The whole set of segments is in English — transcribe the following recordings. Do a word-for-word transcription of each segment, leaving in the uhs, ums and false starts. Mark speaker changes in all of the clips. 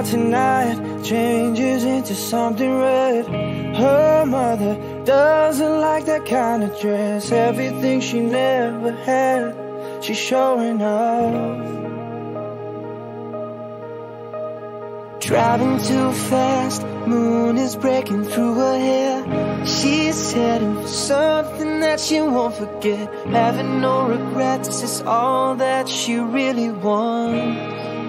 Speaker 1: out tonight changes into something red. Her mother doesn't like that kind of dress. Everything she never had, she's showing off. Driving too fast, moon is breaking through her hair. She's heading for something that she won't forget. Having no regrets is all that she really wants.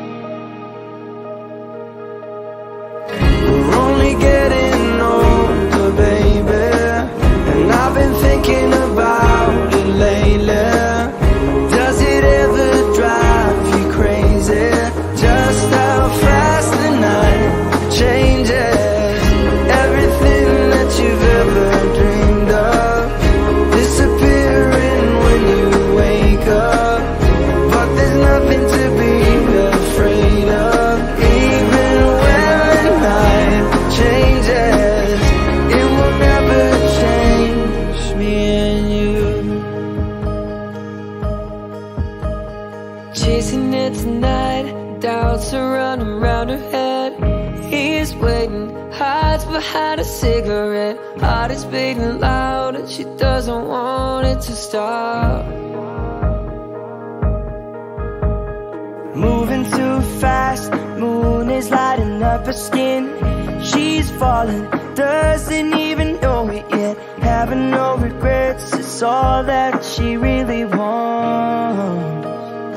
Speaker 1: We're only getting older, baby, and I've been thinking about it lately. Does it ever drive you crazy? Just how fast the night changes. Everything that you've ever dreamed of disappearing when you wake up. But there's nothing to be afraid of. Even when the night changes, it will never change me and you. Chasing it tonight, doubts are running around her head. He's waiting, hides behind a cigarette. Heart is beating loud and she doesn't want it to stop. Moving too fast, moon is lighting up her skin. She's falling, doesn't even know it yet. Having no regrets, it's all that she really wants.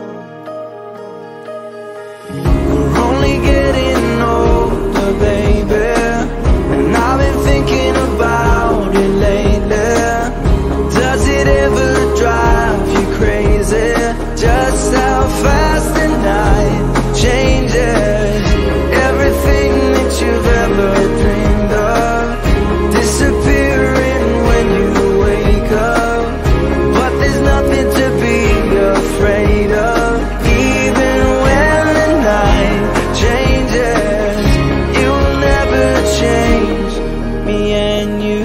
Speaker 1: We're only getting older, baby, and I've been thinking about it lately. Does it ever drive you crazy? Just how fast the night changes. Everything that you've ever dreamed of disappearing when you wake up. But there's nothing to be afraid of. Even when the night changes, it will never change me and you.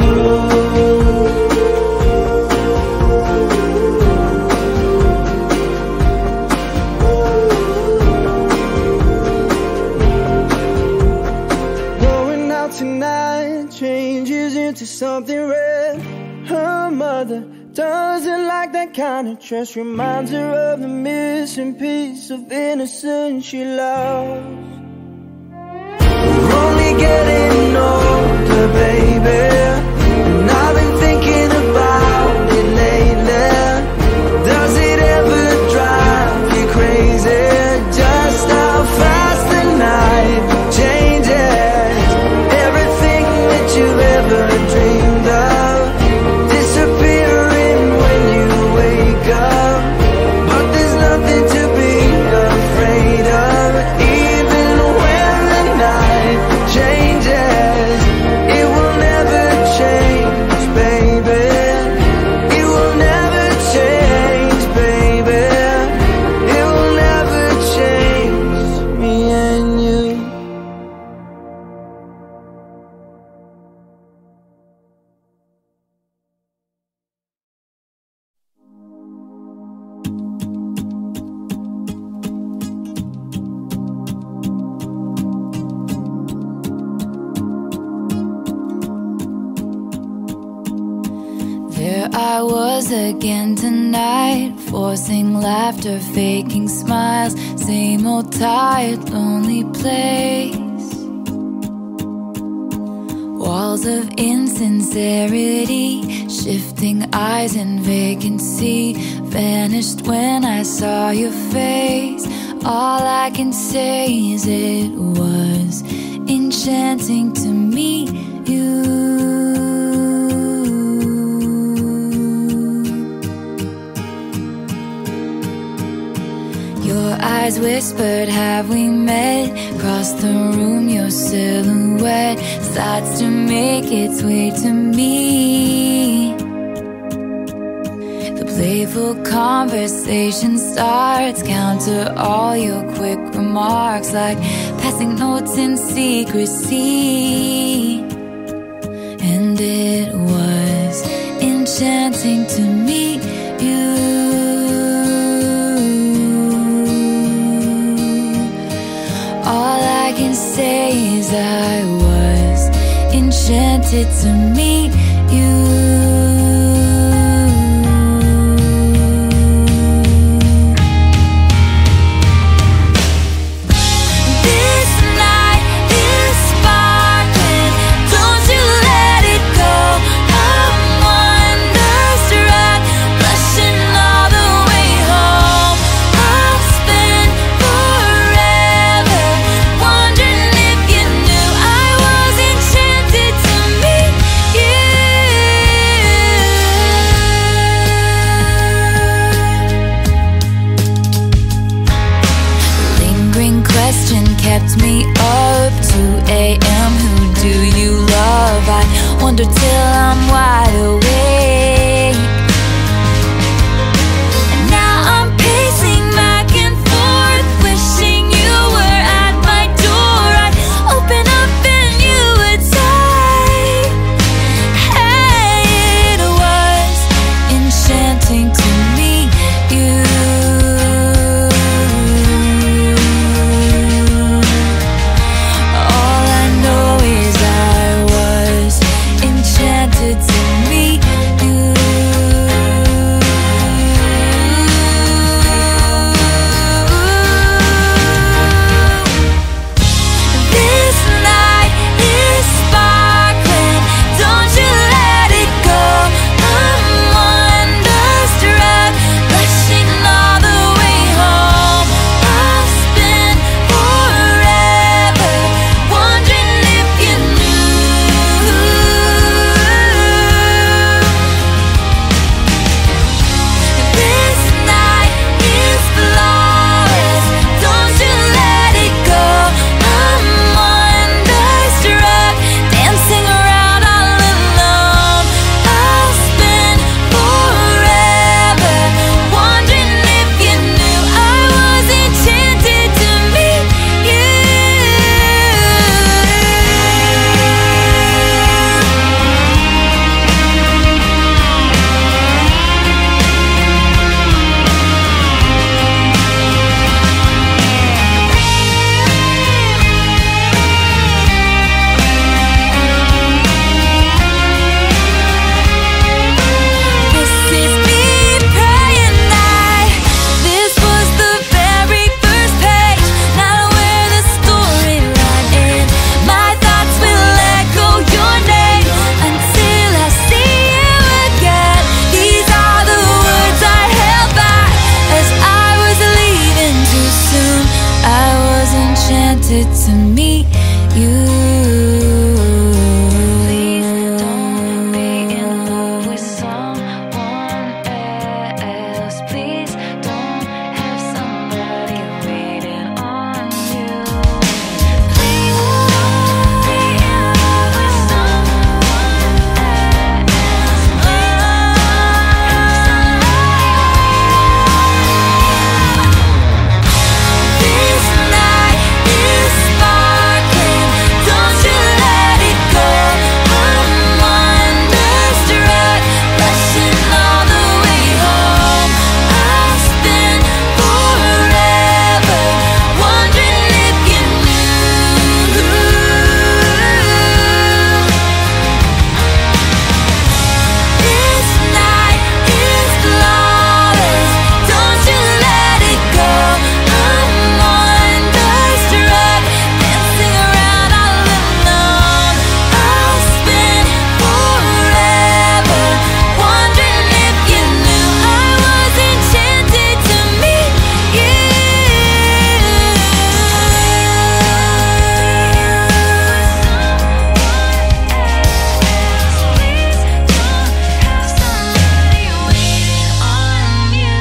Speaker 1: Going out tonight changes into something red. Her mother doesn't like that kind of dress. Reminds her of the missing piece of innocence she lost. We're only getting older, baby, and I've been thinking about it lately. Does it ever drive you crazy? Just how fast the night changes. Everything that you've ever dreamed of disappearing when you wake up. But there's nothing to be afraid of. Even when the night changes, it will never change, baby. It will never change, baby. It will never change me and you.
Speaker 2: There I was again tonight, forcing laughter, faking smiles. Same old tired, lonely place. Walls of insincerity, shifting eyes and vacancy. Vanished when I saw your face. All I can say is it was enchanting to meet you. Your eyes whispered, have we met? Across the room, your silhouette starts to make its way to me. The playful conversation starts, counter all your quick remarks, like passing notes in secrecy. And it was enchanting to meet you. All I can say enchanted to meet you. Kept me up two A M Who do you love? I wonder till I'm wide awake. And now I'm pacing back and forth, wishing you were at my door. I'd open up and you would say, hey, it was enchanting to meet you. To meet you. Please don't be in love with someone else. Please don't have somebody waiting on you. Please don't be in love with someone else. This night is sparkling, don't you let it go. I'm wonderstruck, rushing all the way home. I'll spend forever wondering if you knew. This night is flawless, don't you let it go. I'm wonderstruck, dancing around all alone. I'll spend forever wondering if you knew I was enchanted to meet you. Please don't have somebody waiting on you.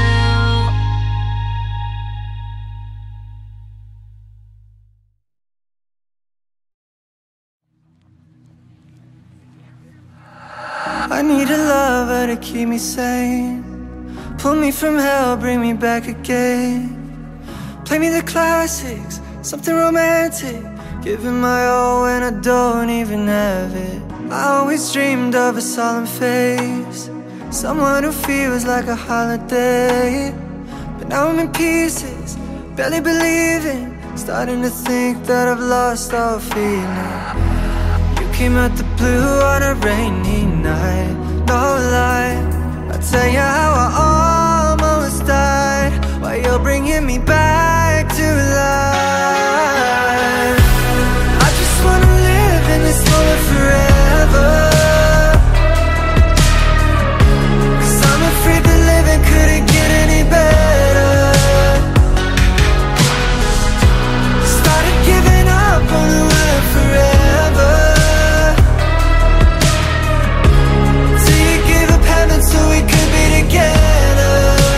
Speaker 1: I need a lover to keep me sane, pull me from hell, bring me back again. Play me the classics, something romantic, giving my all when I don't even have it. I always dreamed of a solemn face, someone who feels like a holiday. But now I'm in pieces, barely believing, starting to think that I've lost all feeling. You came out the blue on a rainy night. No lie, I'll tell you how I almost died, while you're bringing me back to life. I just wanna live in this moment forever, 'cause I'm afraid that living couldn't get any better. Started giving up on the word forever, till you gave up heaven so we could be together.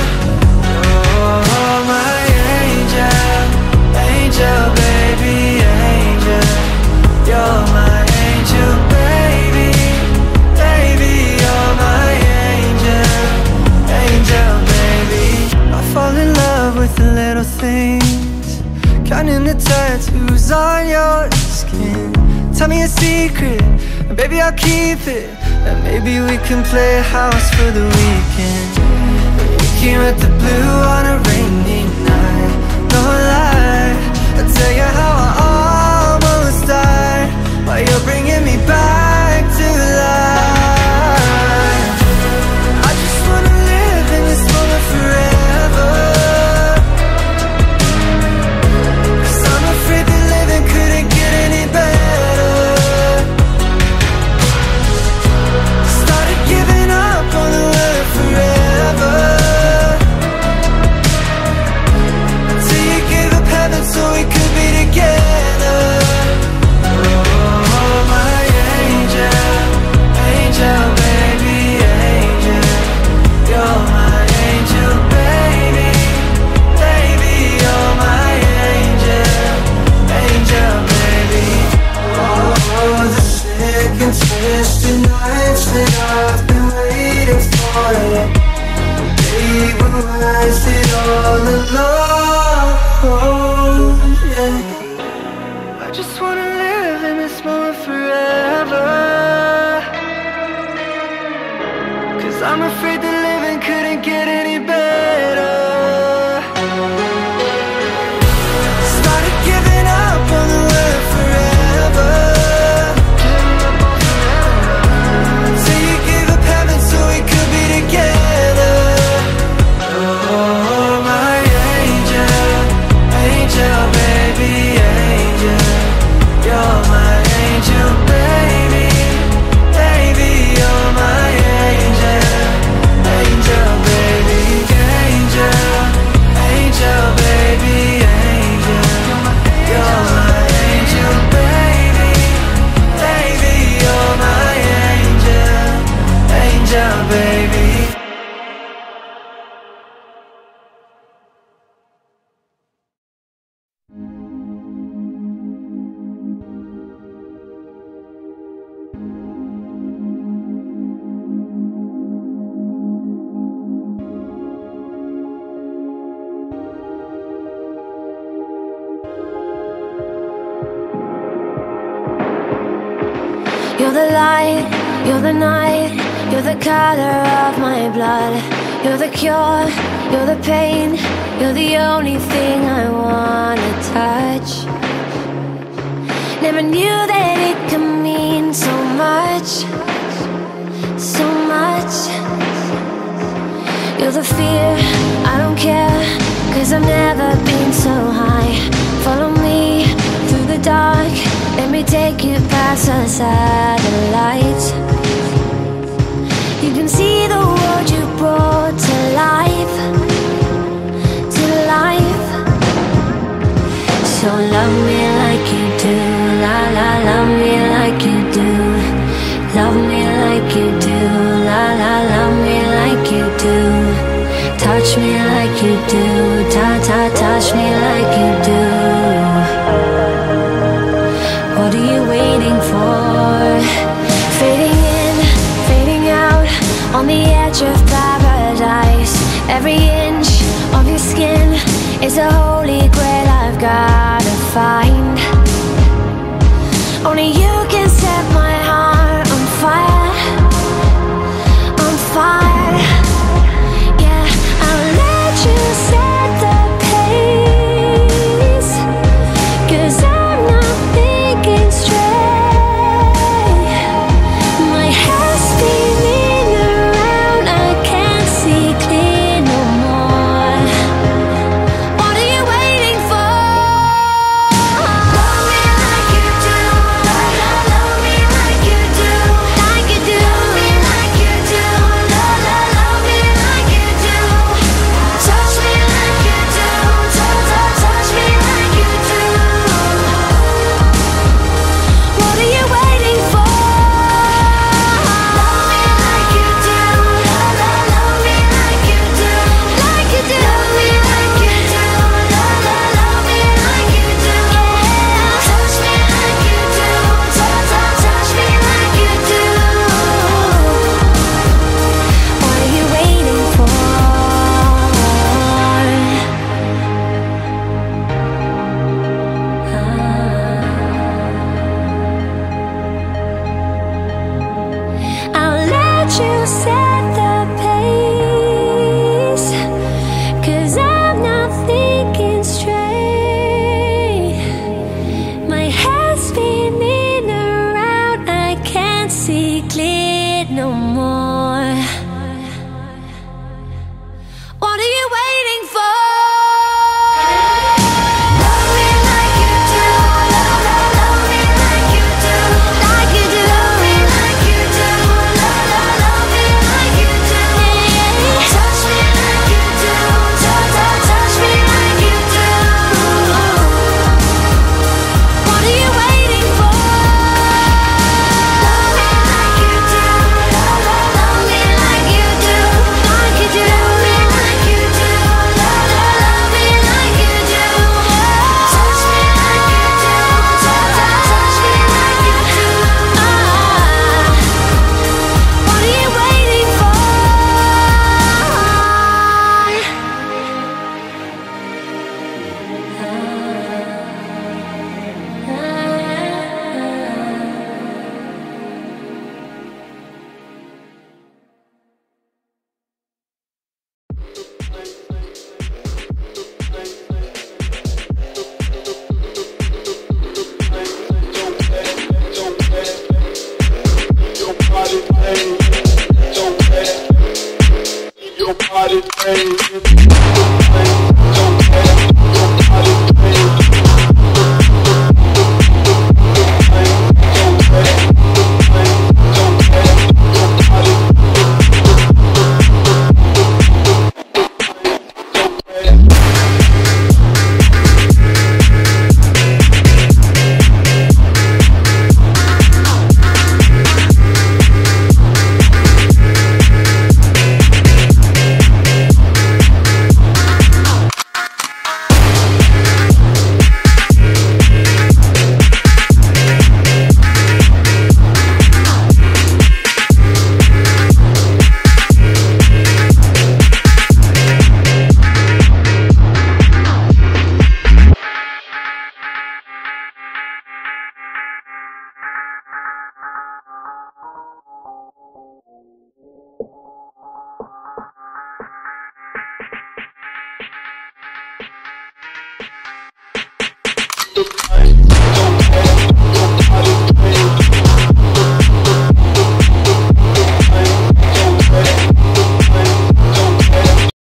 Speaker 1: Oh, my angel, angel, baby, angel. You're my angel, baby, baby. You're my angel, angel, baby. I fall in love with the little things, counting the tattoos on your skin. Tell me a secret, and baby I'll keep it, and maybe we can play house for the weekend. We came at the blue on a rainy night. No lie, I'll tell you how I almost died, while you're bringing me back to life. I just wanna live in this moment forever, 'cause I'm afraid that living couldn't get any better. Started giving up on the word forever, till you gave up heaven so we could be together. Oh, my angel, angel, baby, angel. You're my angel, baby, baby. You're my angel, angel, baby. Oh, the sick and twisted nights that I've been waiting for you. They were worth it all alone, yeah. I just wanna live in this moment forever, 'cause I'm afraid that living couldn't get any better. Started giving up on the word forever, till you gave up heaven so we could be together. Oh, my angel, angel, baby, angel. You're my angel, baby, baby. You're my angel, angel, baby, angel, angel, baby, angel. You're my angel, baby, baby. You're my angel, angel, baby.
Speaker 3: You're the light, you're the night, you're the color of my blood. You're the cure, you're the pain, you're the only thing I wanna touch. Never knew that it could mean so much, so much. You're the fear, I don't care, 'cause I've never been so high. Follow me through the dark, let me take you past the satellites. You can see the world you brought to life, to life. So love me like you do, la la, love me like you do. Love me like you do, la la, love me like you do. Touch me like you do, ta ta, touch me like you do. What are you waiting for? Fading in, fading out, on the edge of paradise. Every inch of your skin is a holy grail I've gotta find. Only you can set my heart on fire, on fire. Yeah, I'll let you set the pace, 'cause I'm not thinking straight.
Speaker 4: your body crazy.